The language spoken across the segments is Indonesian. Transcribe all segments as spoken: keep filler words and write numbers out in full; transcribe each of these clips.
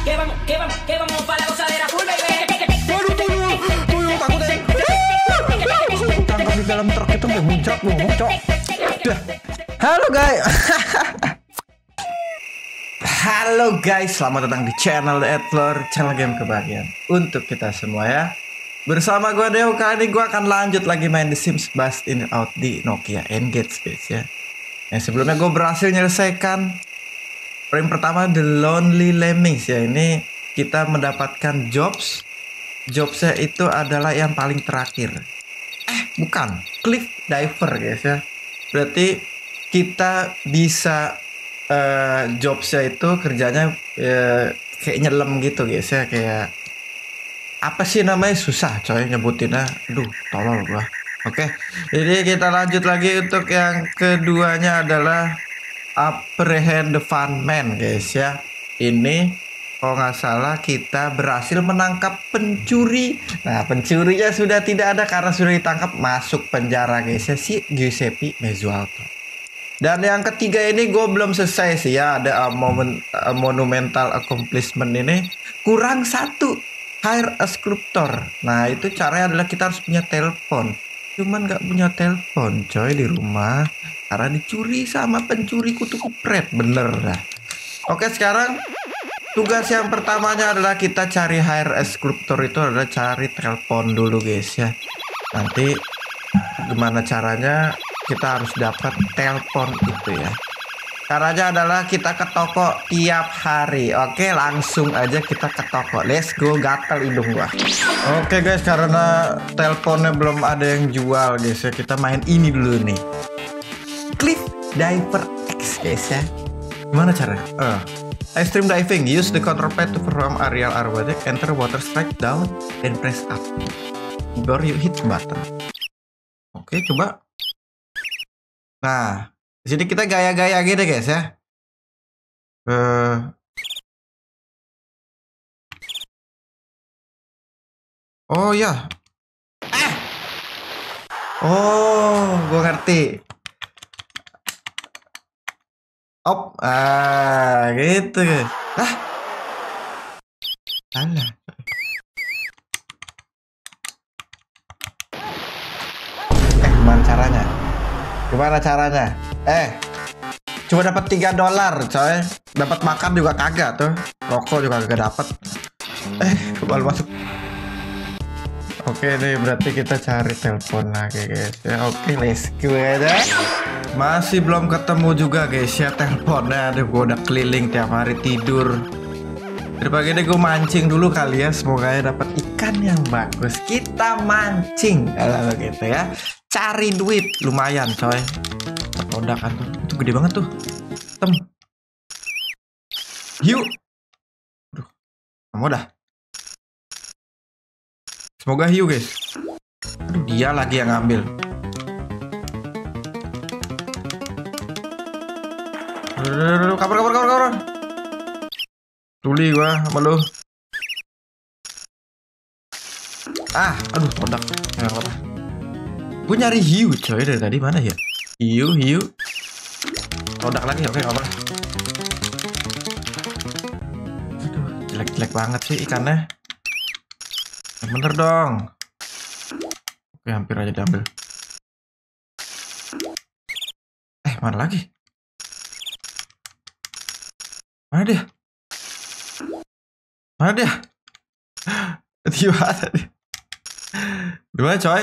que vamos, que vamos, que vamos para la gozadera full baby. Waduh, tuyul, tuyul takutnya. Tangkap di dalam truk itu nggak muncul, muncul. Halo guys. Halo guys, selamat datang di channel The Adlor, channel game kebahagiaan untuk kita semua ya. Bersama gue Deo, kali ini gue akan lanjut lagi main The Sims Bust In Out di Nokia N-Gage guys ya. Yang sebelumnya gue berhasil menyelesaikan frame pertama The Lonely Lemmings ya. Ini kita mendapatkan jobs. Jobsnya itu adalah yang paling terakhir. Eh bukan, Cliff Diver guys ya. Berarti kita bisa uh, jobsnya itu kerjanya uh, kayak nyelam gitu guys ya. Kayak apa sih namanya, susah coy nyebutinnya. Aduh tolol gua. Oke, jadi kita lanjut lagi untuk yang keduanya adalah Apprehend the Fun Man guys ya. Ini kalau nggak salah kita berhasil menangkap pencuri. Nah pencurinya sudah tidak ada karena sudah ditangkap, masuk penjara guys ya, si Giuseppe Mezualto. Dan yang ketiga ini gue belum selesai sih ya. Ada uh, momen, uh, monumental accomplishment ini kurang satu, hire a sculptor. Nah itu caranya adalah kita harus punya telepon. Cuman nggak punya telepon coy di rumah karena dicuri sama pencuri kutu kupret, bener dah. Oke, sekarang tugas yang pertamanya adalah kita cari hire a sculptor. Itu adalah cari telepon dulu guys ya. Nanti gimana caranya kita harus dapat telepon itu ya. Caranya adalah kita ke toko tiap hari. Oke, langsung aja kita ke toko. Let's go, gatel hidung gua. Oke guys, karena teleponnya belum ada yang jual guys ya, kita main ini dulu nih. Cliff Diver X guys ya. Gimana caranya? Uh, extreme diving. Use the control pad to perform aerial aerobatic. Enter water, strike down, then press up. Baru you hit button. Oke, coba. Nah, di sini kita gaya-gaya gitu guys ya. Uh, oh ya. Ah. Oh, gue ngerti. Op, ah, gitu guys. Ah, alah. Eh, gimana caranya? Gimana caranya? Eh, cuma dapat tiga dolar, coy. Dapat makan juga kagak tuh. Rokok juga kagak dapat. Eh, kembali masuk. Oke nih, berarti kita cari telepon lagi, guys. Ya, oke, let's go ya. Masih belum ketemu juga, guys ya, teleponnya. Aduh, gua udah keliling tiap hari tidur. Daripada ini gue mancing dulu kali ya. Semoga ya dapat ikan yang bagus. Kita mancing, kalau begitu ya. Cari duit, lumayan, coy. Roda kan tuh, itu gede banget tuh, tem. Yuk, aduh, kamu dah. Semoga hiu guys. Aduh, dia lagi yang ngambil. Aduh, kabur, kabur, kabur, kabur. Tuli gua sama lu. Ah, aduh, kodak. Nggak apa-apa. Gue nyari hiu coy dari tadi, mana ya? Hiu, hiu. Produk lagi, oke, nggak apa. Aduh, jelek-jelek banget sih ikannya. Yang bener dong. Oke, hampir aja diambil. Eh, mana lagi? Mana dia? Mana dia? Di mana dia? Di mana coy?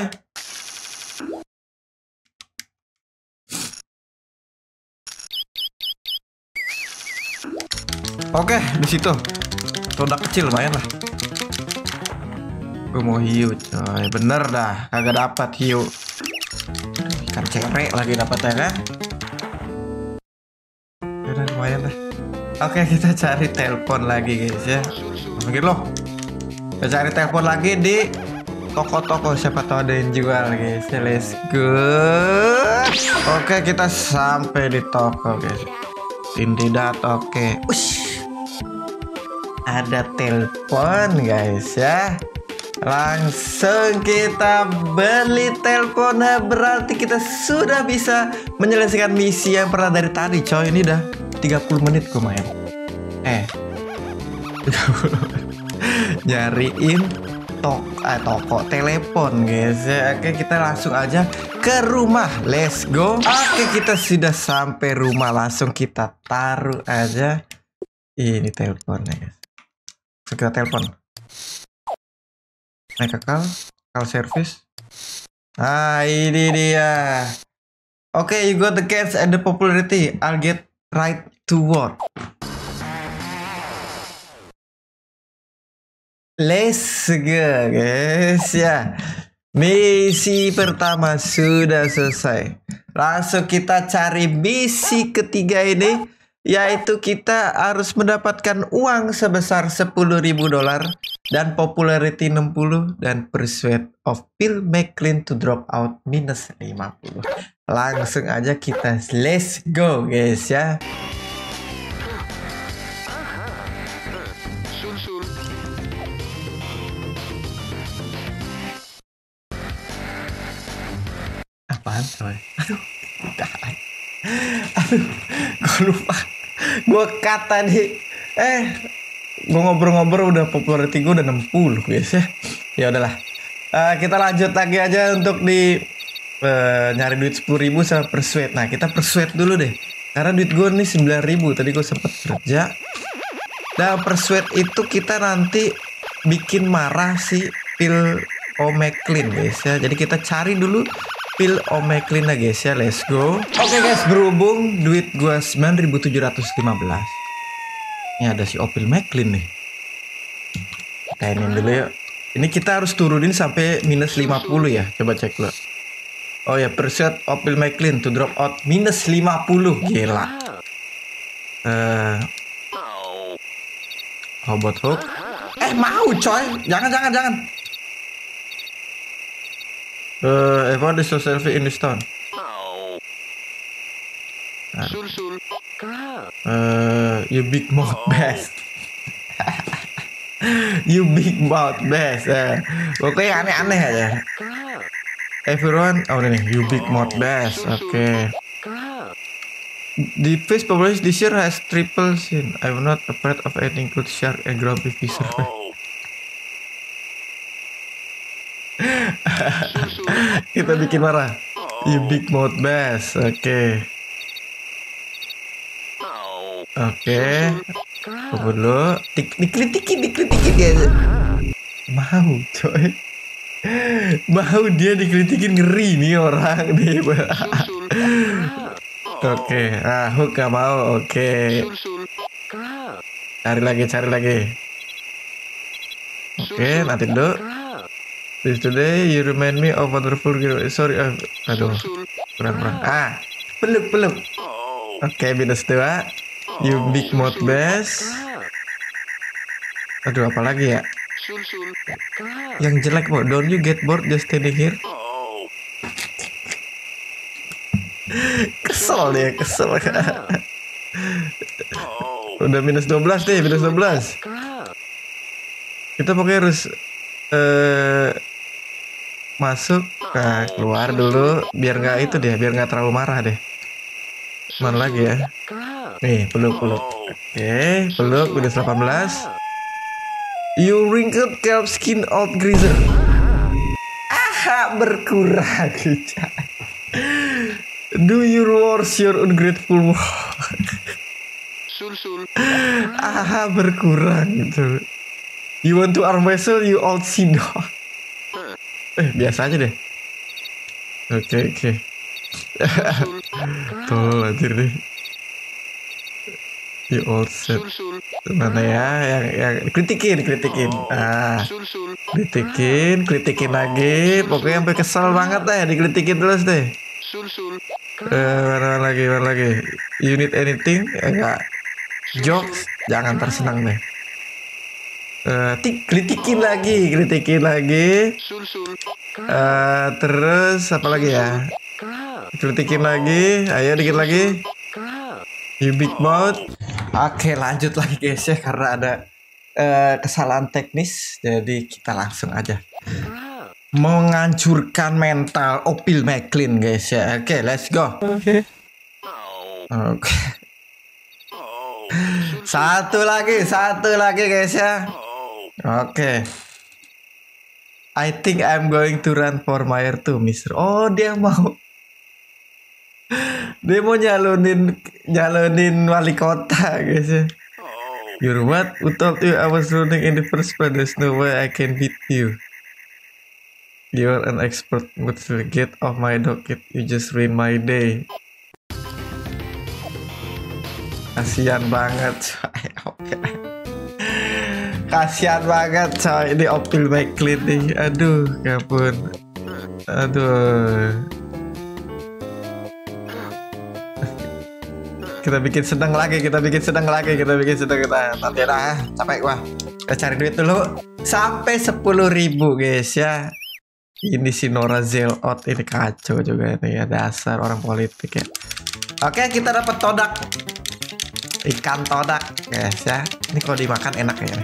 Oke, di situ. Produk kecil lumayan lah. Gue mau hiu, coy. Bener dah, kagak dapat hiu. Ikan cere lagi dapatnya kan? Udah lumayan lah. Oke, kita cari telepon lagi guys ya. Mungkin loh. Kita cari telepon lagi di toko-toko, siapa tahu ada yang jual guys. Let's go. Oke, kita sampai di toko guys. Tindidat, oke. Ush. Ada telepon guys ya. Langsung kita beli teleponnya. Berarti kita sudah bisa menyelesaikan misi yang pernah dari tadi coy. Ini udah tiga puluh menit gue main. Eh Nyariin tok eh, toko telepon guys ya. Oke, kita langsung aja ke rumah. Let's go. Oke, kita sudah sampai rumah. Langsung kita taruh aja ini teleponnya guys. Langsung kita telepon. Naik ke call, call service. Ah, ini dia. Oke, okay, you got the cash and the popularity. I'll get right to work. Let's go guys ya. Misi pertama sudah selesai. Langsung kita cari misi ketiga ini, yaitu kita harus mendapatkan uang sebesar sepuluh ribu dolar dan popularity enam puluh dan persuade of Bill McLean to drop out minus lima puluh. Langsung aja kita let's go guys ya. Apaan coy? Aduh, aduh, gue lupa. Gue kata nih, eh, gue ngobrol-ngobrol udah popularity gue udah enam puluh guys ya. Ya udahlah, uh, kita lanjut lagi aja untuk di uh, nyari duit sepuluh ribu sama persuade. Nah, kita persuade dulu deh, karena duit gue nih sembilan ribu. Tadi gue sempet kerja. Nah, persuade itu kita nanti bikin marah si Bill McLean guys ya. Jadi kita cari dulu Bill McLean lah guys ya. Let's go. Oke okay, guys, berhubung duit gue sembilan ribu tujuh ratus lima belas. Ini ada si Bill McLean nih. Kainin dulu yuk. Ini kita harus turunin sampai minus lima puluh ya. Coba cek dulu. Oh ya, persuade Bill McLean to drop out minus lima puluh. Gila. Eh, robot hook. Eh, mau coy. Jangan, jangan, jangan. Uh, about the social selfie in this town. Uh, you big mouth bass. You big mouth bass. Uh, pokoknya aneh-aneh aja. Everyone, oh ini, you big mouth bass. Oke. Okay. The fish population this year has tripled since I'm not afraid of anything good shark and grumpy fisher. Kita bikin marah. You big mouth bass. Oke. Okay. Oke. Okay. Tunggu dulu. Dik dikritikin, dikritikin dia. Mau, coy. Mau dia dikritikin, ngeri nih orang nih. Oke. Okay. Ah, hook gak mau. Oke. Okay. Cari lagi, cari lagi. Oke, okay, nanti dulu. This today you remind me of wonderful girl. Sorry, uh, aduh, kurang kurang. Ah, peluk peluk. Oke, okay, minus dua. You big mouth bass. Aduh, apa lagi ya? Yang jelek mau. Don't you get bored just standing here? Kesel dia, kesel. Udah minus dua belas deh, minus dua belas. Kita pokoknya harus uh, masuk, nah keluar dulu biar nggak itu deh, biar nggak terlalu marah deh. Mana lagi ya? Nih, peluk peluk. Oke, peluk udah delapan belas. You wrinkled calf skin old greaser. Aha, berkurang. Do you worship your ungrateful? Aha, berkurang gitu. You want to arm wrestle, you old sino. Eh, biasa aja deh. Oke, okay, oke. Okay. Tolol anjir deh. You old set. Mana ya yang yang kritikin, kritikin. Ah. Kritikin, kritikin lagi. Pokoknya sampai kesel banget deh, dikritikin terus deh. Eh, mana lagi, mana lagi? You need anything? Enggak. Jokes, jangan tersenang deh. Uh, kritikin lagi, kritikin lagi. Uh, terus apa lagi ya? Kritikin lagi, ayo dikit lagi. You big mouth. Oke, lanjut lagi guys ya, karena ada uh, kesalahan teknis, jadi kita langsung aja menghancurkan mental Bill McLean guys ya. Oke, let's go. Oke. Oke. Satu lagi, satu lagi guys ya. Oke. Okay. I think I'm going to run for mayor too, mister. Oh, dia mau dia mau nyalonin nyalonin wali kota guys ya. You're what? Who told you I was running in the first place? There's no way I can beat you. You're an expert. Get off my docket. You just ruin my day. Kasian banget coy. Kasian banget coy. Ini Opil McLean nih. Aduh, ya ampun. Aduh. Kita bikin sedang lagi, kita bikin sedang lagi, kita bikin sedang kita. Nanti dah, capek gua. Kita cari duit dulu. Sampai sepuluh ribu guys ya. Ini si Nora Zelot ini kacau juga nih ya, dasar orang politik ya. Oke, kita dapat todak. Ikan todak guys ya. Ini kalau dimakan enak ya.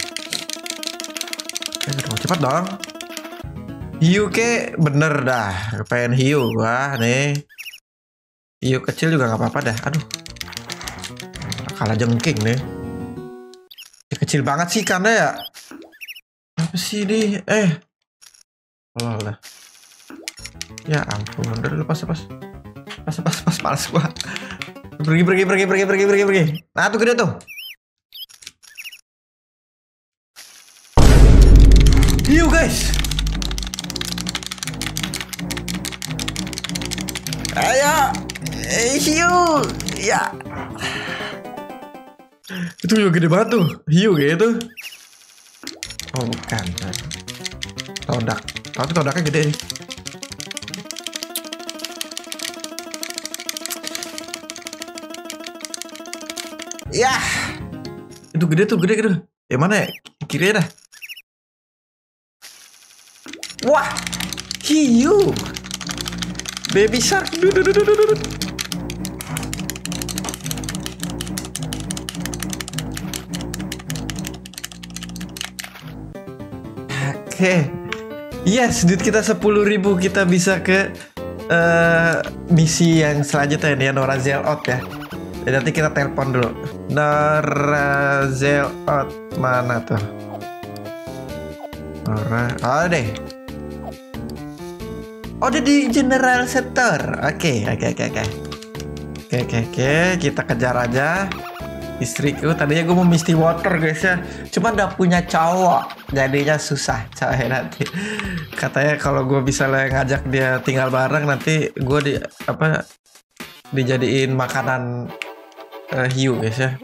Eh, cepat dong. Hiu ke bener dah. Pengen hiu gua nih. Hiu kecil juga nggak apa-apa dah. Aduh. Kalah jengking nih. Ini kecil banget sih ikannya ya. Apa sih ini? Eh. Oh lah. Ya ampun, udah lepas lepas. Pas pas pas males gua. Pergi pergi pergi pergi pergi pergi pergi. Nah tuh gede tuh. Hiu guys. Ayo. Eh, hiu. Ya. Itu juga gede banget tuh. Hiu gitu. Oh bukan. Todak. Tapi todaknya gede nih. Ya. Itu gede tuh, gede gede. Yang mana ya? Kiri dah. Wah. Hiu. Baby shark. Duh, duh, duh, duh, duh. Oke. Yes, duit kita sepuluh ribu, kita bisa ke uh, misi yang selanjutnya nih ya, Nora Zelot ya. Dan nanti kita telepon dulu. Nora Zelot mana tuh? Nora, oh deh. Oh, dia di General Sector. Oke, oke, oke, oke. Oke, oke, oke, kita kejar aja. Istriku, tadinya gue mau Misty Water guys ya, cuma udah punya cowok, jadinya susah coy nanti. Katanya kalau gue bisa ngajak dia tinggal bareng, nanti gue di apa dijadiin makanan uh, hiu guys ya.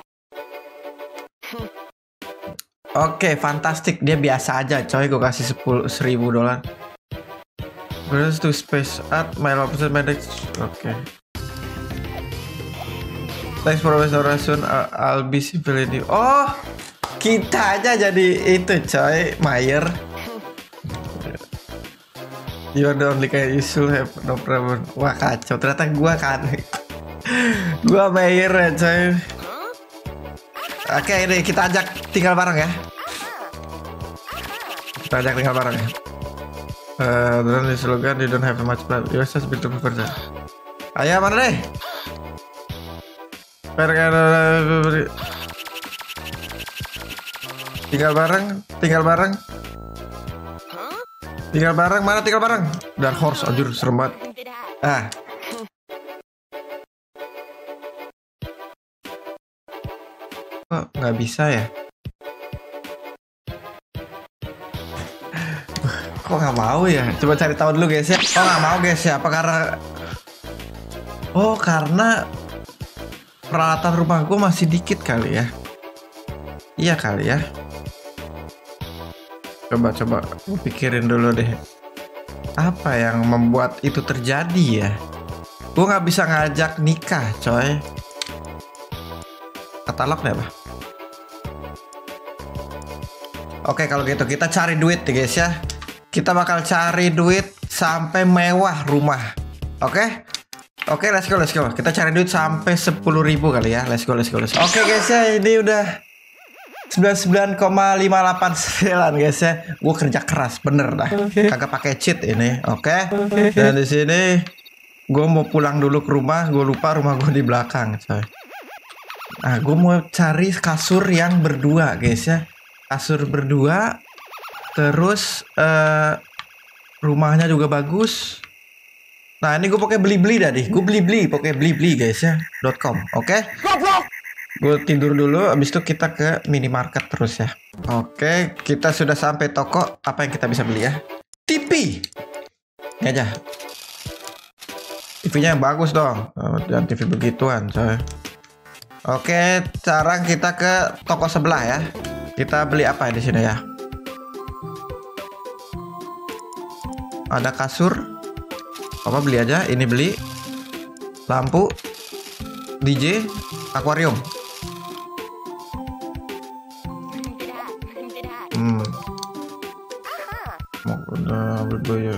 Oke, fantastik, dia biasa aja coy, gue kasih sepuluh seribu dolar. Terus to space art my opposite manage. Oke. Thanks for restoration. I'll be civilian. Oh, kita aja jadi itu coy, Mayer. You're the only guy you should have no problem. Wah kacau, ternyata gua kan. Gua Mayer ya coy. Oke, ini kita ajak tinggal bareng ya. Kita ajak tinggal bareng ya. Uh, dan di slogan you don't have much blood. You're just beautiful person. Ayo mana deh? Tinggal bareng, tinggal bareng, tinggal bareng, mana tinggal bareng? Dark Horse, anjur serem banget. Ah, kok nggak bisa ya? Kok nggak mau ya? Coba cari tahu dulu guys ya. Kok nggak mau guys ya? Apa karena? Oh karena peralatan rumah gue masih dikit kali ya. Iya kali ya. Coba coba gue pikirin dulu deh. Apa yang membuat itu terjadi ya? Gue nggak bisa ngajak nikah coy. Katalognya apa? Oke kalau gitu kita cari duit ya guys ya. Kita bakal cari duit sampai mewah rumah. Oke? Oke, let's go, let's go. Kita cari duit sampai sepuluh ribu kali ya. Let's go, let's go, let's go. Oke guys ya, ini udah sembilan puluh sembilan koma lima delapan sembilan guys ya. Gue kerja keras, bener dah. Kagak pakai cheat ini, oke? Dan di sini gue mau pulang dulu ke rumah. Gue lupa rumah gue di belakang, coy. Nah, gue mau cari kasur yang berdua, guys ya. Kasur berdua. Terus uh, rumahnya juga bagus. Nah, ini gue pakai beli-beli dah nih. Gue beli-beli, pakai beli-beli guys ya. .com, oke? Okay? Gue tidur dulu, abis itu kita ke minimarket terus ya. Oke, okay, kita sudah sampai toko. Apa yang kita bisa beli ya? T V. Ini aja. T V-nya yang bagus dong. Oh, jangan T V begituan, coy. Oke, sekarang kita ke toko sebelah ya. Kita beli apa di sini ya? Ada kasur. Apa beli aja? Ini beli. Lampu. D J. Akuarium. Hmm. Mau udah beli.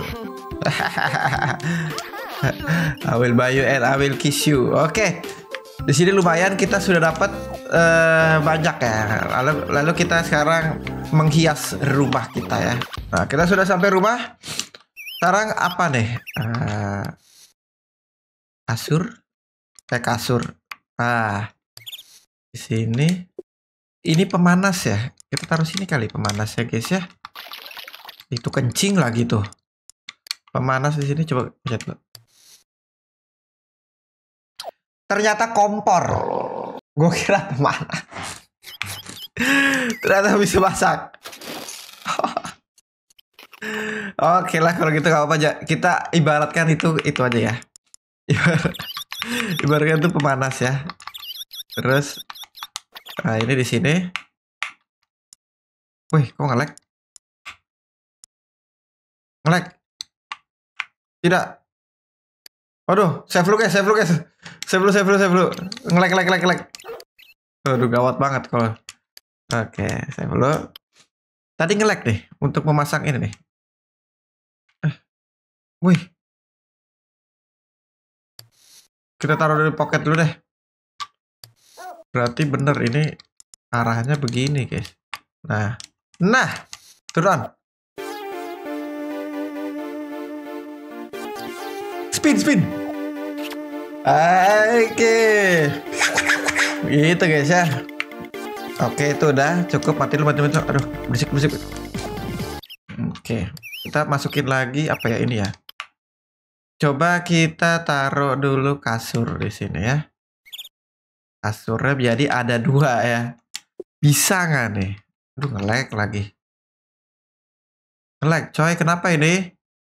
I will buy you and I will kiss you. Oke, okay. Di sini lumayan kita sudah dapat uh, banyak ya. Lalu, lalu kita sekarang menghias rumah kita ya. Nah, kita sudah sampai rumah. Sekarang apa nih? Uh, kasur, kayak kasur. Ah, di sini. Ini pemanas ya. Kita taruh sini kali pemanas ya guys ya. Itu kencing lagi tuh. Pemanas di sini coba lihat dulu. Ternyata kompor. Gue kira pemanas. Ternyata bisa masak. Oke lah kalau gitu gak apa aja. Kita ibaratkan itu itu aja ya. Ibaratkan itu pemanas ya. Terus, nah ini di sini. Wih, kok nge-lag? Nge-lag? Tidak. Waduh, save dulu guys, save dulu guys. Save dulu, save dulu, save dulu. Nge-lag, nge-lag, nge-lag, nge-lag. Waduh, gawat banget kalau. Oke, save dulu. Tadi nge-lag nih untuk memasang ini nih. Eh, wih. Kita taruh di pocket dulu deh. Berarti bener ini arahnya begini guys. Nah, nah, turun. Spin, spin. Oke, gitu guys ya. Oke, itu udah cukup. Mati lu, mati, mati. Aduh, berisik, berisik. Oke, kita masukin lagi apa ya ini ya? Coba kita taruh dulu kasur di sini ya. Kasurnya jadi ada dua ya. Bisa nggak nih? Aduh, nge-lag lagi. Nge-lag, coy. Kenapa ini?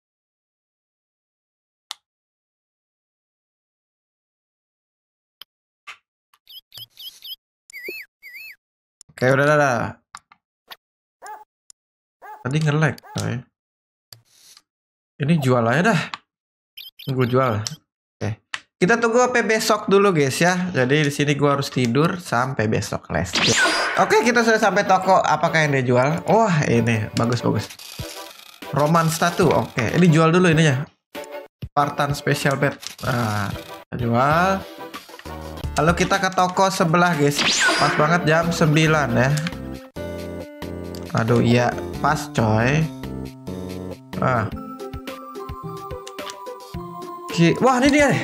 Oke, udah, udah, udah. Tadi nge-lag, coy. Ini jual aja dah. Gue jual. Oke. Kita tunggu sampai besok dulu guys ya. Jadi di sini gue harus tidur sampai besok. Let's go. Oke, kita sudah sampai toko. Apakah yang dia jual? Wah, ini bagus bagus. Roman statue. Oke, ini jual dulu ininya. Spartan special bed. Nah, jual. Lalu kita ke toko sebelah guys. Pas banget jam sembilan ya. Aduh iya, pas coy. Ah. Wah, ini dia nih.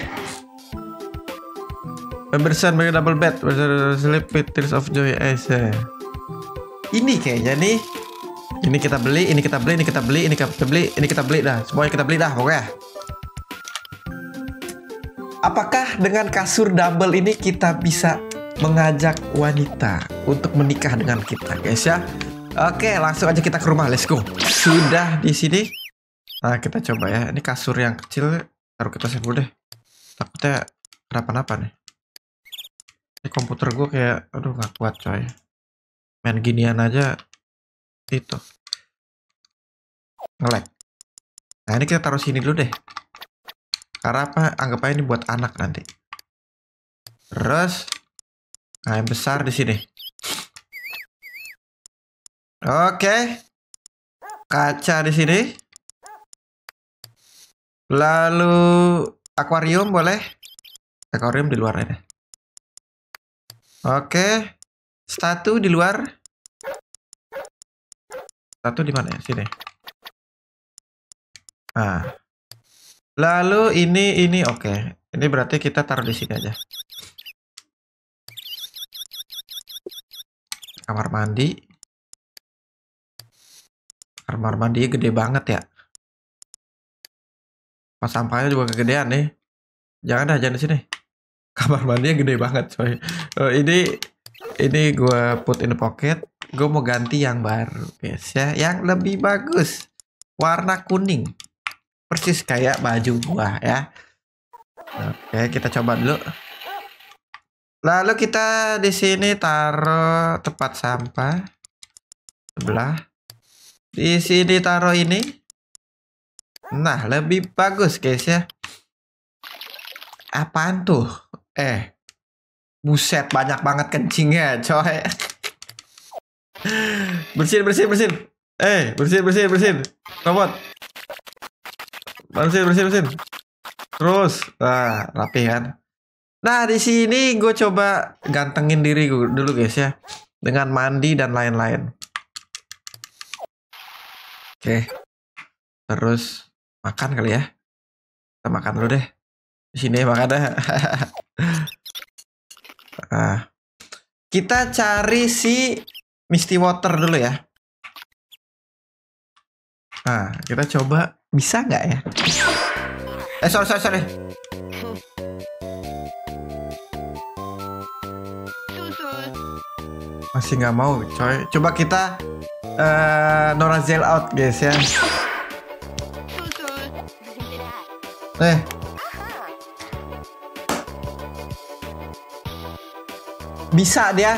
Pembersihan bagi double bed, sleep with tears of joy. Ini kayaknya nih. Ini kita beli, ini kita beli, ini kita beli, ini kita beli, ini kita beli dah. Semuanya kita beli dah, pokoknya. Apakah dengan kasur double ini kita bisa mengajak wanita untuk menikah dengan kita, guys ya? Oke, langsung aja kita ke rumah. Let's go. Sudah di sini. Nah, kita coba ya. Ini kasur yang kecil. Taruh kita save dulu deh. Takutnya kenapa-napa nih. Ini komputer gue kayak, aduh nggak kuat coy. Main ginian aja itu nge-lag. Nah ini kita taruh sini dulu deh. Karena apa? Anggap aja ini buat anak nanti. Terus, nah yang besar di sini. Oke, kaca di sini. Lalu akuarium boleh? Akuarium di luar ini. Oke, statue di luar. Statue di mana ya? Sini. Nah, lalu ini ini oke. Ini berarti kita taruh di sini aja. Kamar mandi. Kamar mandi gede banget ya. Pas sampahnya juga kegedean nih. Jangan dah, jangan di sini. Kamar mandinya gede banget coy. Oh, ini ini gue put in the pocket. Gue mau ganti yang baru guys ya, yang lebih bagus. Warna kuning. Persis kayak baju gua ya. Oke, kita coba dulu. Lalu kita di sini taruh tempat sampah sebelah. Di sini taruh ini. Nah, lebih bagus guys ya. Apaan tuh? Eh, buset, banyak banget kencingnya coy. Bersihin, bersihin, bersihin. Eh, bersihin, bersihin, bersihin. Robot. Bersihin, bersihin, bersihin. Terus, nah, rapi kan. Nah, di sini gue coba gantengin diri gue dulu guys ya, dengan mandi dan lain-lain. Oke. Terus makan kali ya. Kita makan dulu deh. Di sini makan deh. Nah, kita cari si Misty Water dulu ya. Nah, kita coba bisa nggak ya? Eh, sorry, sorry, sorry. Masih nggak mau, coy. Coba kita uh, Norazel out, guys ya. Eh. Bisa dia.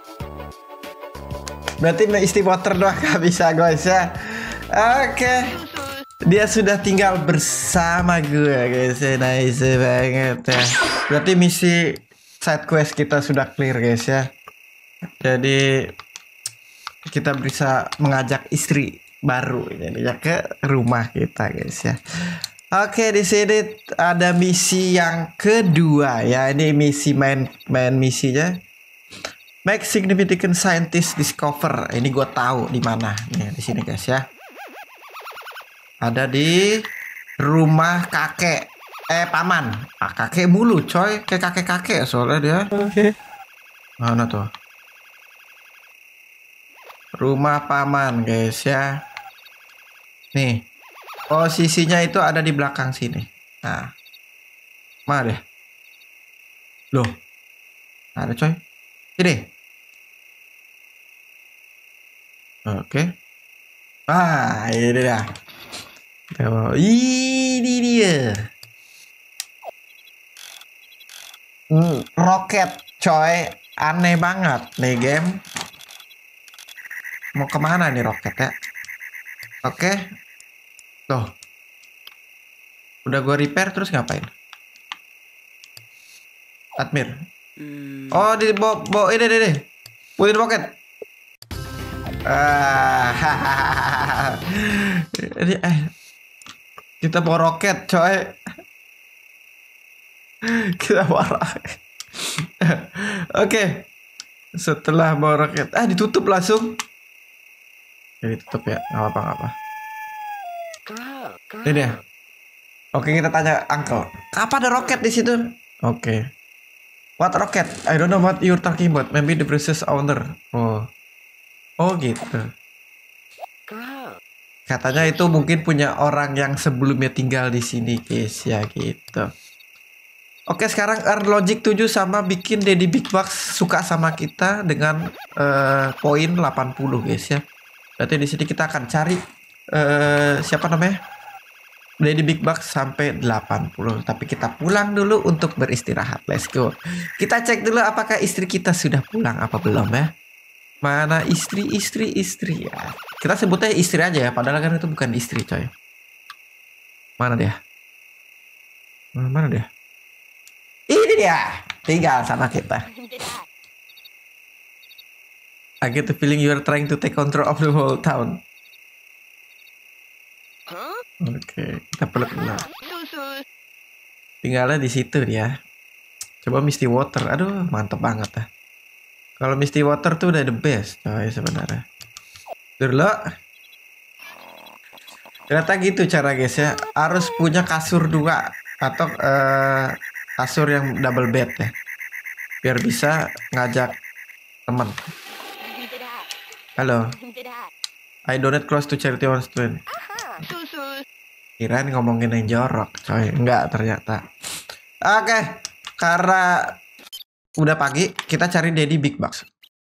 Berarti Misty Water doang nggak bisa, guys ya. Oke. Okay. Dia sudah tinggal bersama gue guys. Nice banget ya. Berarti misi side quest kita sudah clear guys ya. Jadi kita bisa mengajak istri baru jadinya ke rumah kita guys ya. Oke, di sini ada misi yang kedua ya. Ini misi main main misinya. Make significant scientist discover. Ini gue tahu di mana nih, di sini guys ya. Ada di rumah kakek, eh paman, ah, kakek mulu coy, kayak kakek-kakek soalnya dia. Oke. Okay. Mana tuh? Rumah paman guys ya. Nih, posisinya itu ada di belakang sini. Nah, mana deh? Loh, ada coy. Sini. Oke. Okay. Ah, ini dah. Oh, ini dia. Hmm, roket coy, aneh banget nih game. Mau kemana nih roket ya? Oke, tuh, udah gue repair terus ngapain? Admir. Oh, di bawa, bawa ini deh, putin roket. Ah, ini eh. Kita bawa roket coy. Kita bawa roket. Oke. Setelah bawa roket, ah ditutup langsung. Jadi tutup ya, nggak apa-apa, nggak apa. Ini ya. Oke, kita tanya uncle. Apa ada roket di situ? Oke. What rocket? I don't know what you're talking about. Maybe the previous owner. Oh. Oh gitu. Katanya itu mungkin punya orang yang sebelumnya tinggal di sini guys ya gitu. Oke, sekarang earn logic tujuh sama bikin Daddy Big Box suka sama kita dengan uh, poin delapan puluh guys ya. Berarti di sini kita akan cari uh, siapa namanya? Daddy Big Box sampai delapan puluh. Tapi kita pulang dulu untuk beristirahat. Let's go. Kita cek dulu apakah istri kita sudah pulang apa belum ya. Mana istri, istri, istri ya. Kita sebutnya istri aja ya, padahal kan itu bukan istri coy. Mana dia? Mana dia? Ini dia, tinggal sama kita. I get the feeling you are trying to take control of the whole town. Oke, okay, kita peluk dulu. Tinggalnya di situ dia. Coba Misty Water, aduh mantep banget dah. Kalau Misty Water tuh udah the best coy sebenarnya. Dulu ternyata gitu cara guys ya. Harus punya kasur dua atau uh, kasur yang double bed ya, biar bisa ngajak teman. Halo. I donate close to charity on stream. Kirain ngomongin yang jorok, coy. Enggak ternyata. Oke, karena udah pagi, kita cari Daddy Big Box.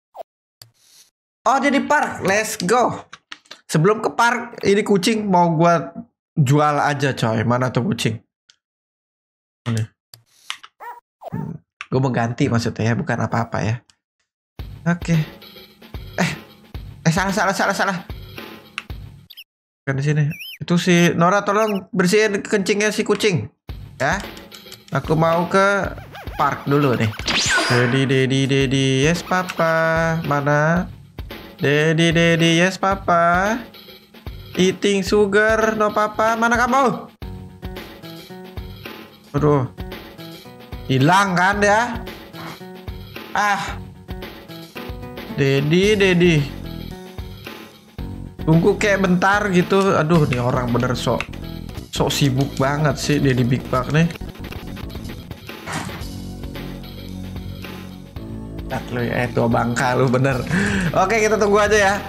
Oh, Daddy Park, let's go. Sebelum ke park, ini kucing mau gua jual aja, coy. Mana tuh kucing? Ini. Hmm. Gue mau ganti maksudnya ya, bukan apa-apa ya. Oke. Eh, eh salah salah salah salah. Kan di sini. Itu si Nora, tolong bersihin kencingnya si kucing, ya. Aku mau ke park dulu nih. Daddy, daddy, daddy, yes papa. Mana? Daddy, daddy, yes papa. Eating sugar, no papa. Mana kamu? Aduh. Hilang kan ya? Ah. Daddy, daddy. Tunggu kayak bentar gitu. Aduh, nih orang bener sok sok sibuk banget sih Daddy Big Buck nih. Lihat lu ya, itu bangka lu bener. Oke, kita tunggu aja ya.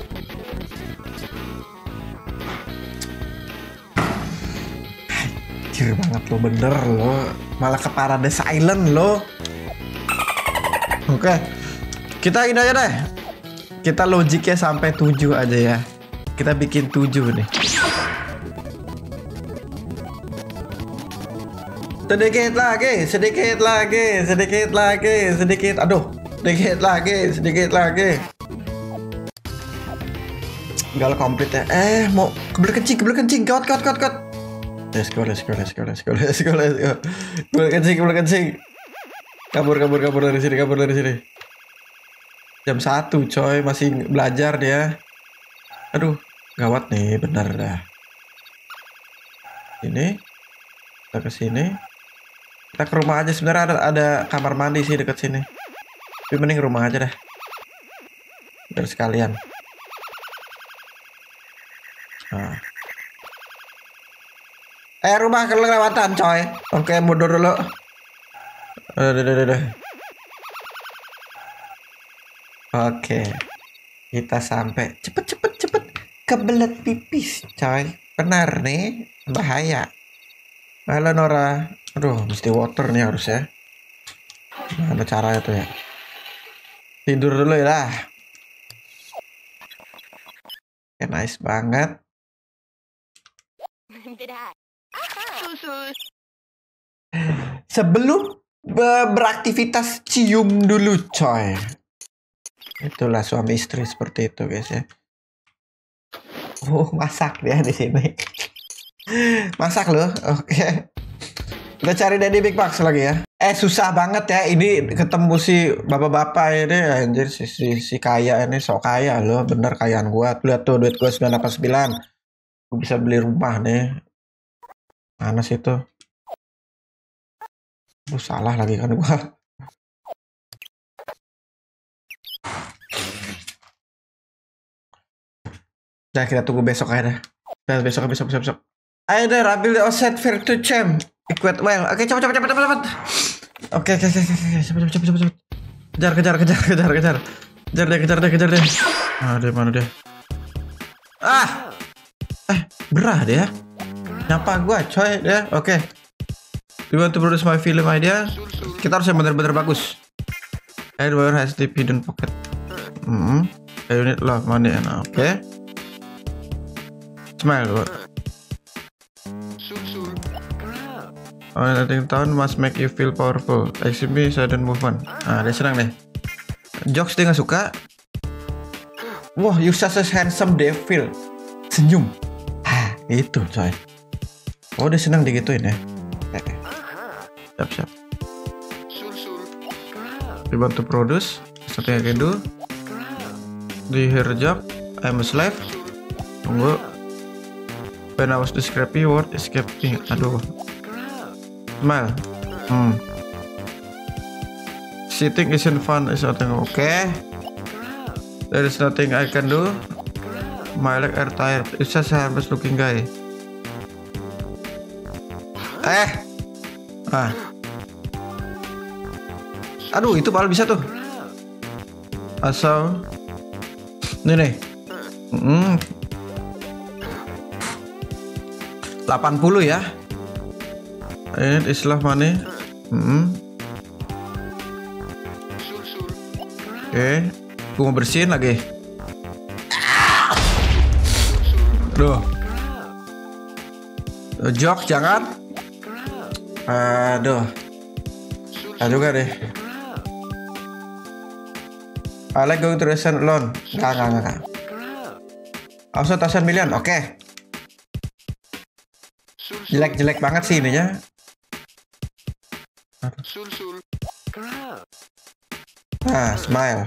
Anjir banget lo, bener lo. Malah ke Paradise Island lo. Oke, kita ini aja deh. Kita logiknya sampai tujuh aja ya. Kita bikin tujuh nih. Sedikit lagi, sedikit lagi, sedikit lagi, sedikit. Aduh, sedikit lagi, sedikit lagi. Gagal komplit ya. Eh, mau kebelet kencing, kebelet kencing. Kot, kot, kot, kot. Let's go, let's go, let's go, let's go, let's go, let's go. Kebelet kencing, kebelet kencing. Kabur, kabur, kabur dari sini, kabur dari sini. Jam satu, coy, masih belajar dia. Aduh, gawat nih, bener dah. Ini, kita ke sini. Kita ke rumah aja. Sebenarnya ada, ada kamar mandi sih dekat sini. Tapi mending rumah aja dah. Biar sekalian. Nah. Eh, rumah kelewatan, coy. Oke, mundur dulu. Udah, udah, udah, udah. Oke, kita sampai. Cepet, cepet, cepet. Kebelet pipis, coy. Benar nih, bahaya. Halo Nora. Aduh, mesti water nih harusnya. Mana caranya tuh ya? Tidur dulu ya lah. Oke, nice banget. Sebelum beraktivitas cium dulu, coy. Itulah suami istri seperti itu, guys ya. Oh, masak dia di sini. Masak loh. Oke. Kita cari Daddy Big Box lagi ya. Eh, susah banget ya ini ketemu si bapak-bapak ini, anjir, si, si si kaya ini, sok kaya loh, bener kayaan gua. Lihat tuh duit gua sembilan delapan sembilan. Gua bisa beli rumah nih. Mana sih itu? Oh, salah lagi kan gua. Nah, kita tunggu besok aja dah. Nah, besok, besok, besok, besok. Ayo deh, ambil offset fair to champ. Equate well. Oke, cepet, cepet, cepet, cepet, cepet. Oke, oke, oke, oke, cepet, cepet, cepet, cepet, cepet. Kejar, kejar, kejar, kejar, kejar. Kejar deh, kejar deh, kejar deh. Ah, dia mana dia? Ah, eh, berah dia. Nyapa gua, coy, dia. Oke. You want to produce my film idea? Kita harus yang bener-bener bagus. Edward has deep hidden pocket. Hmm. I need love money and oke. Okay. Smile. What? Oh, I think town must make you feel powerful. Exhibit sudden movement. Ah, dia senang deh. Jokes dia nggak suka. Wah, you such a handsome devil. Senyum. Ah, itu coy. Oh, dia senang digituin ya. Oke. Siap, siap. We want to produce. Something I can do. Do you hear a job? I'm a slave. Tunggu. When I was describing word escaping. Aduh. Smile. Hmm. Sitting isn't fun is nothing. Okay. There is nothing I can do. My legs are tired. It's just a harmless looking guy. Eh. Ah. Aduh, itu malah bisa tuh. Asal Ini nih. Hmm. delapan puluh ya. Ini islah money. Hmm. Oke, gue mau bersihin lagi. Duh. Jok jangan. Aduh. Nah juga deh. I like going to restaurant alone. Nggak, nggak, nggak. Also thousand million, oke. Okay. Jelek-jelek banget sih ininya. Nah, smile.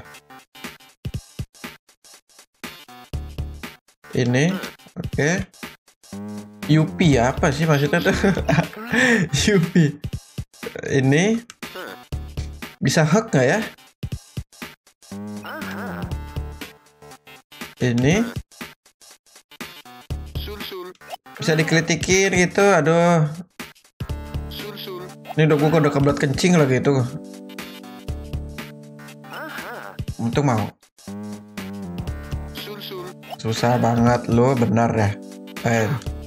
Ini, oke. Okay. Yupi apa sih maksudnya tuh? Yupi. Ini bisa hug nggak ya? Ini bisa dikritikin gitu, aduh. Ini udah gue udah kebelet kencing lagi itu. Untung mau. Susah banget lo, benar ya. Eh.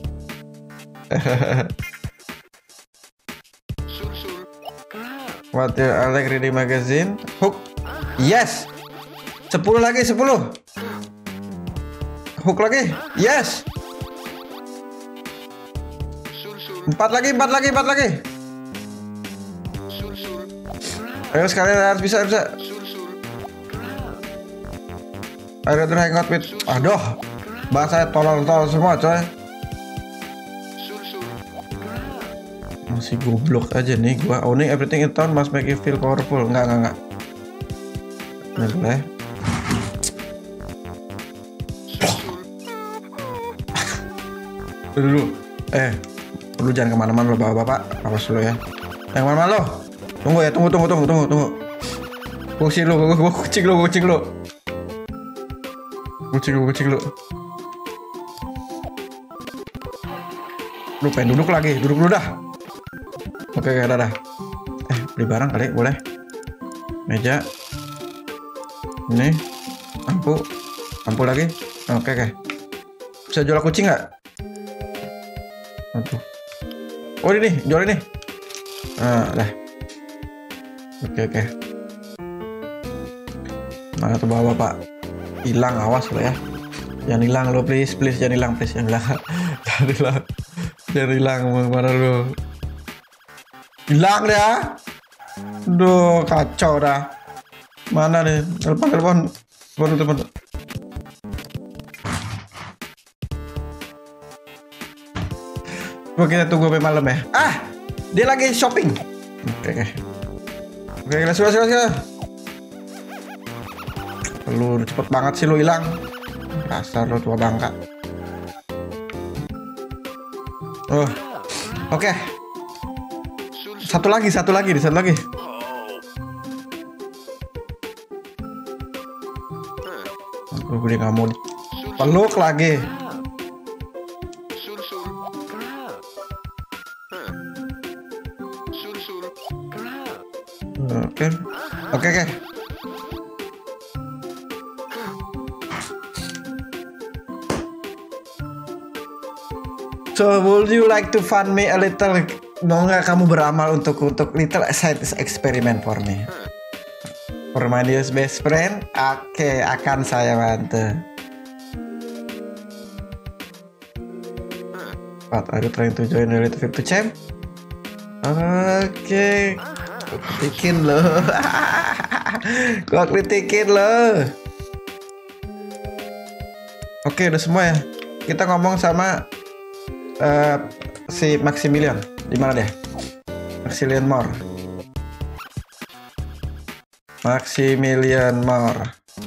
What you I like reading magazine? Hook. Yes. sepuluh lagi, sepuluh. Hook lagi. Yes. Empat lagi, empat lagi, empat lagi. Ayo sekalian harus bisa, bisa. Ayo terus hangout with. Aduh, bahasa tolol-tolol semua coy. Masih goblok aja nih gua. Owning everything in town must make you feel powerful. Enggak, enggak, enggak. Nggak boleh. Dulu. Eh, lu jangan kemana-mana lo bapak-bapak. Awas lo ya. Yang mana lo? Tunggu ya, tunggu, tunggu, tunggu, tunggu, tunggu. Kucing lo, gua kucing lo, kucing lo. Kucing lo, kucing lo. Lu pengen duduk lagi, duduk dulu dah. Oke, oke, dah, dah. Eh, beli barang kali, boleh. Meja. Ini. Lampu. Lampu lagi. Oke, oke. Bisa jual kucing nggak? Aduh. Oh, ini nih, jual ini. Nah, dah. Oke, oke. Mana tuh bawa pak? Hilang, awas lo ya. Jangan hilang lo, please, please, jangan hilang, please, jangan hilang. Jangan hilang. Jangan hilang, mana lo? Hilang ya. Duh, kacau dah. Mana nih? Telepon, telepon. Telepon, telepon. Oke, kita tunggu sampai malam ya. Ah, dia lagi shopping. Oke, oke. Oke, let's go, let's go, let's go. Lu cepet banget sih lu hilang. Dasar lu tua bangka. Oh, oke. Okay. Satu lagi, satu lagi, satu lagi. Aku udah nggak mau peluk lagi. Oke, oke, oke. So, would you like to fund me a little? Mau nggak kamu beramal untuk untuk little science experiment for me? For my new best friend? Oke, okay, akan saya bantu. What are you trying to join the little fifty champ? Oke, okay. Kritikin lo. Gua kritikin lo. Oke, okay, udah semua ya. Kita ngomong sama uh, si Maximilian. Di mana deh? Maximilian More. Maximilian More.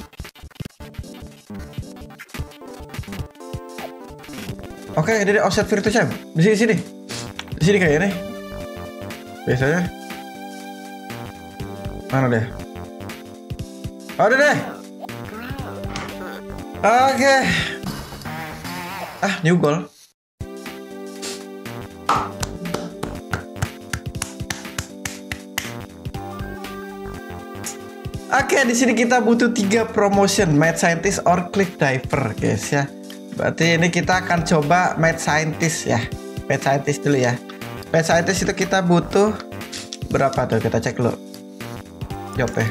Oke, okay, ini offset virtual champ. Di sini, sini. Di sini kayaknya nih. Biasanya. Mana deh? Oh, ada deh. Oke. Okay. Ah, new goal. Oke, di sini kita butuh tiga promotion, Mad Scientist or Cliff Diver, guys ya. Berarti ini kita akan coba Mad Scientist ya. Mad Scientist dulu ya. Mad Scientist itu kita butuh berapa tuh? Kita cek dulu. Job ya.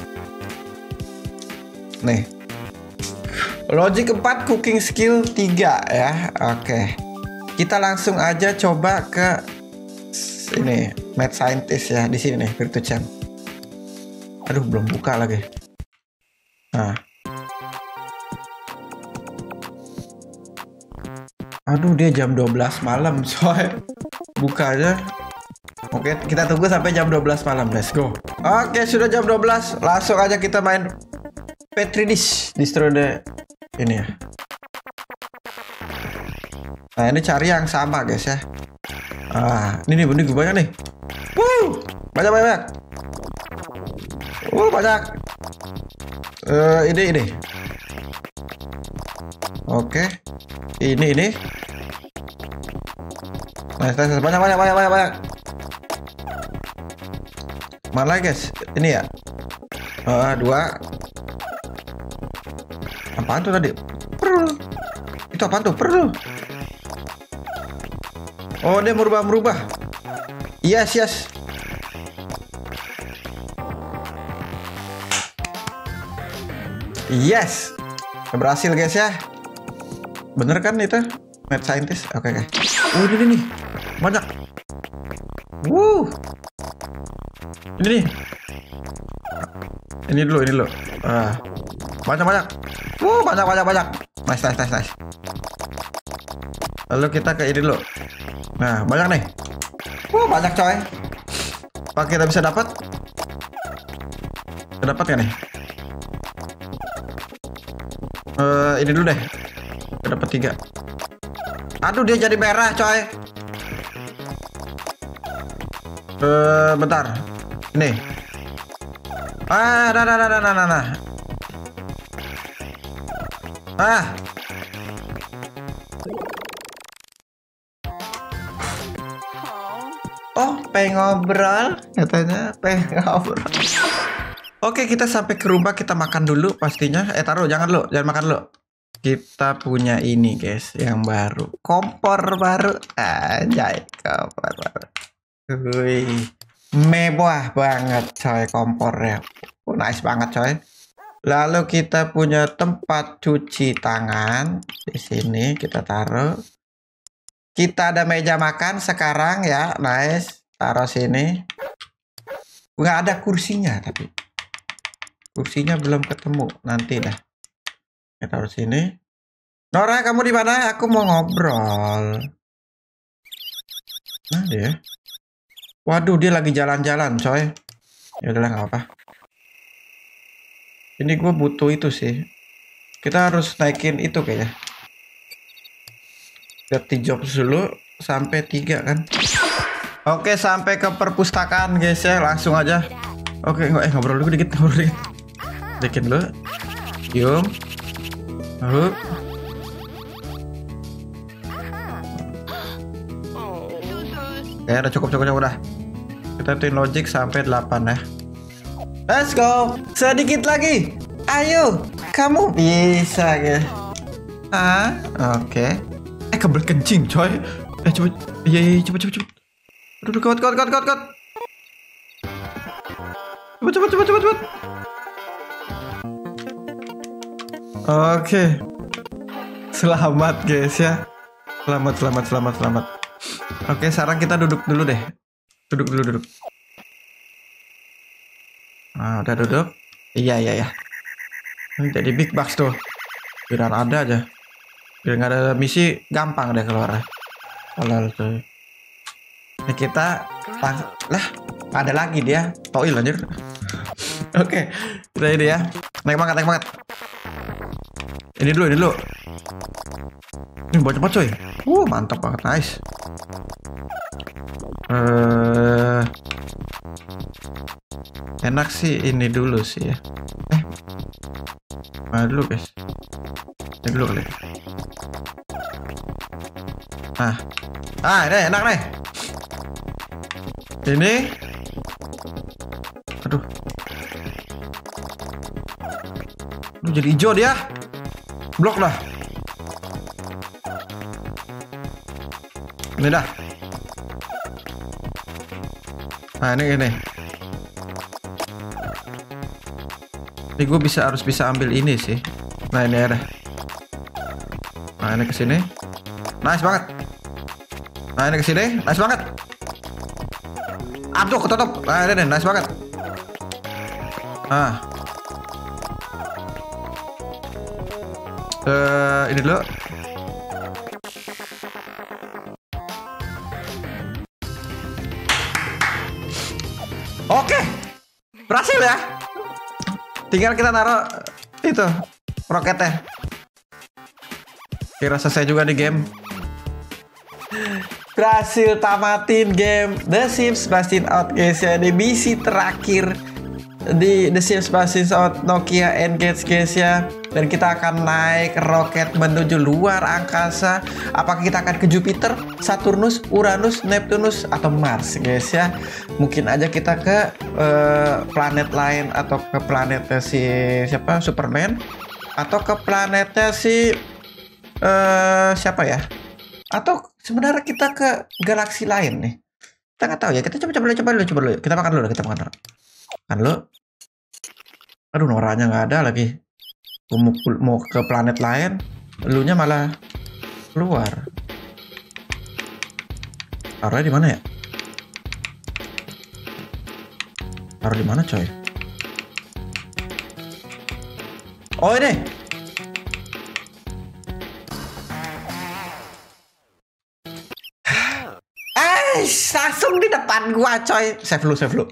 Nih. Logic empat, cooking skill tiga ya. Oke. Kita langsung aja coba ke ini, Mad Scientist ya, di sini nih, Virtu Champ. Aduh, belum buka lagi. Nah. Aduh, dia jam dua belas malam, coy. Buka aja. Oke, kita tunggu sampai jam dua belas malam. Let's go. Oke, sudah jam dua belas. Langsung aja kita main Petri Dish. Distro the ini ya. Nah, ini cari yang sama, guys ya. Ah, ini nih, benih gue banyak nih. Wuh, banyak-banyak. Oh, banyak. Uh, ini ini. Oke. Ini ini. Nice, nice, banyak banyak banyak banyak banyak. Mana guys? Ini ya. Uh, dua. Apaan tuh tadi? Perl. Itu apaan tuh? Perl. Oh, dia merubah-merubah. Yes, yes. Yes, berhasil guys ya. Bener kan itu Mad Scientist? Oke okay, oke. Okay. Oh ini nih, banyak. Wuh. Ini nih. Ini dulu, ini dulu. Ah, banyak banyak. Wuh, banyak banyak banyak. Nice nice nice nice. Lalu kita ke ini dulu. Nah, banyak nih. Wuh, banyak coy. Apa kita bisa dapat? Kita dapat kan nih? Uh, ini dulu deh. Dapat tiga. Aduh, dia jadi merah, coy. Uh, bentar. Ini. Ah, nah, nah, nah, nah, nah, nah. Ah. Oh, pengen ngobrol, katanya pengen ngobrol. Oke, kita sampai ke rumah, kita makan dulu pastinya. Eh, taruh, jangan lo, jangan makan lo. Kita punya ini, guys, yang baru. Kompor baru. Anjay, kompor baru. Wih, mewah banget, coy, kompornya. Oh, nice banget, coy. Lalu kita punya tempat cuci tangan. Di sini kita taruh. Kita ada meja makan sekarang ya, nice. Taruh sini. Nggak ada kursinya, tapi. Kursinya belum ketemu, nanti dah. Kita taruh sini. Nora, kamu di mana? Aku mau ngobrol. Nah dia. Waduh, dia lagi jalan-jalan, coy. Ya udahlah, nggak apa-apa. Ini gue butuh itu sih. Kita harus naikin itu kayaknya. Ganti job dulu sampai tiga kan. Oke, sampai ke perpustakaan guys ya, langsung aja. Oke, eh ngobrol dulu dikit, ngobrol dikit. Dikit dulu. Yum. Lalu. Ya udah cukup cukup cukup udah. Kita tuin logic sampai delapan ya. Let's go. Sedikit lagi. Ayo, kamu bisa ya. Ah, oke. Okay. Eh kabel kencing, coy. Eh cepet. Iya iya cepet cepet cepet. Aduh, kuat kuat kuat kuat kuat. Cepet cepet cepet cepet cepet. Oke. Okay. Selamat guys ya. Selamat selamat selamat selamat. Oke, okay, sekarang kita duduk dulu deh. Duduk dulu duduk. Nah, udah duduk. Iya iya ya. Jadi big box tuh. Biar ada aja. Biar nggak ada misi gampang deh keluar. Kalau tuh. Ini kita langsung lah. Ada lagi dia. Toil anjir. Oke, kita ini ya. Naik banget naik banget. Ini dulu ini dulu. Ini buat cepat coy. Uh mantap banget, nice. Uh, enak sih ini dulu sih ya. Eh, mana dulu guys? Ini dulu kali. Ah, ah ini enak nih. Ini, aduh. jadi hijau dia. Blok dah. Ini dah. Nah ini ini. Ini gue bisa harus bisa ambil ini sih. Nah ini ada. Nah ini kesini. Nice banget. Nah ini kesini. Nice banget. Aduh ketutup. Nah ini, ini nice banget. Nah. Uh, ini dulu. Oke, berhasil ya. Tinggal kita naruh itu roketnya. Kira selesai juga di game. Berhasil tamatin game The Sims Bustin' Out guys ya. Di misi terakhir di The Sims Bustin' Out Nokia N-Gage guys ya. Dan kita akan naik roket menuju luar angkasa. Apakah kita akan ke Jupiter, Saturnus, Uranus, Neptunus, atau Mars guys ya. Mungkin aja kita ke uh, planet lain, atau ke planetnya si siapa, Superman, atau ke planetnya si uh, siapa ya. Atau sebenarnya kita ke galaksi lain nih. Kita nggak tahu ya. Kita coba coba dulu, coba dulu, coba dulu. Kita makan dulu, kita makan dulu. Makan dulu. Aduh, noranya nggak ada lagi. Mau, mau ke planet lain, elunya malah keluar. Taruhnya di mana ya? Taruh di mana, coy? Oh ini. Eh, langsung di depan gua, coy. Save lu, save lu.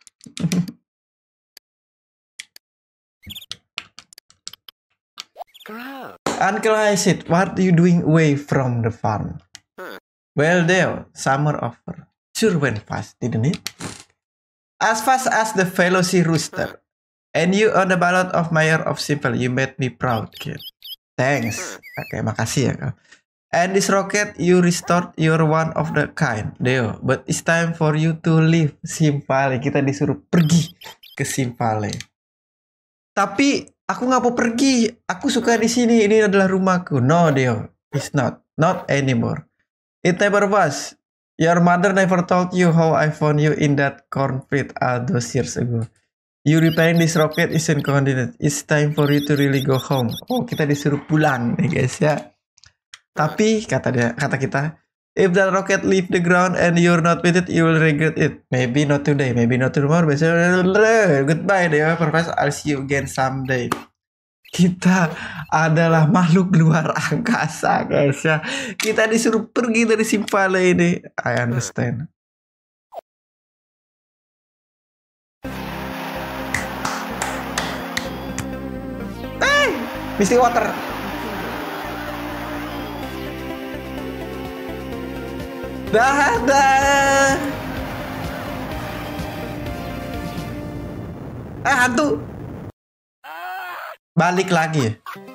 Uncle Isid, what are you doing away from the farm? Well, there, summer over. Sure went fast, didn't it? As fast as the Velocity Rooster. And you on the ballot of Mayor of Simple. You made me proud, kid. Thanks. Oke, okay, makasih ya kau. And this rocket, you restored your one of the kind, Deo. But it's time for you to leave Simpale. Kita disuruh pergi ke Simpale. Tapi aku nggak mau pergi. Aku suka di sini. Ini adalah rumahku. No, Deo. It's not. Not anymore. It never was. Your mother never told you how I found you in that cornfield all those years ago. You repairing this rocket isn't convenient. It's time for you to really go home. Oh, kita disuruh pulang nih guys ya. Tapi kata dia, kata kita, if that rocket leave the ground and you're not with it, you will regret it. Maybe not today, maybe not tomorrow. Goodbye, Deo. Professor, I'll see you again someday. Kita adalah makhluk luar angkasa, guys ya. Kita disuruh pergi dari Simpale ini. I understand. Hey, Misty Water. Dah, dah. Ah, hantu. Balik lagi.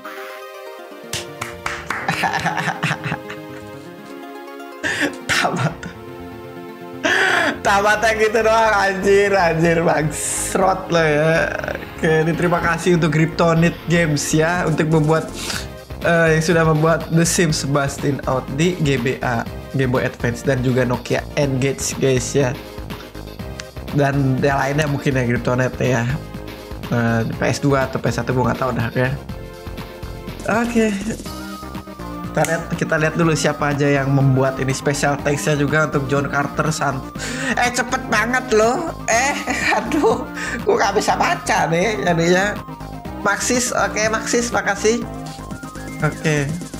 Tamat. Tamatnya gitu doang, anjir, anjir, bangsrot lo ya. Oke, terima kasih untuk Kryptonite Games ya, untuk membuat uh, yang sudah membuat The Sims Bustin' Out di G B A, Game Boy Advance, dan juga Nokia N-Gage guys ya. Dan yang lainnya mungkin ya Kryptonite ya. Uh, P S dua atau P S satu gue nggak tahu dah ya. Oke, okay. kita lihat kita lihat dulu siapa aja yang membuat ini. Special thanks-nya juga untuk John Carter San. Eh cepet banget loh. Eh aduh, gue nggak bisa baca nih jadinya. Maxis, oke okay, Maxis, makasih. Oke. Okay.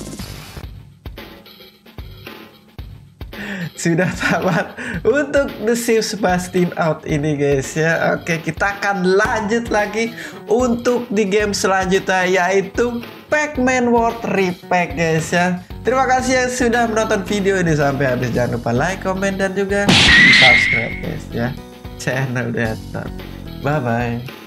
Sudah tamat untuk The Sims Bustin' Out ini guys ya. Oke, kita akan lanjut lagi untuk di game selanjutnya, yaitu Pac-Man World Repack guys ya. Terima kasih yang sudah menonton video ini sampai habis. Jangan lupa like, komen, dan juga subscribe guys ya channel Deathloop. Bye bye.